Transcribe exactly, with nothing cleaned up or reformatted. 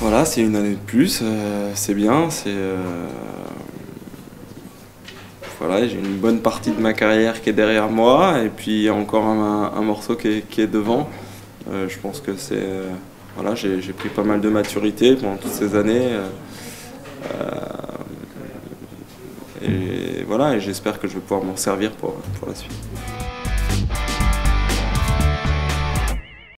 Voilà, c'est une année de plus, euh, c'est bien, c'est euh, voilà, j'ai une bonne partie de ma carrière qui est derrière moi et puis il y a encore un, un morceau qui est, qui est devant. Euh, je pense que c'est euh, voilà, j'ai j'ai pris pas mal de maturité pendant toutes ces années euh, et voilà, et j'espère que je vais pouvoir m'en servir pour, pour la suite.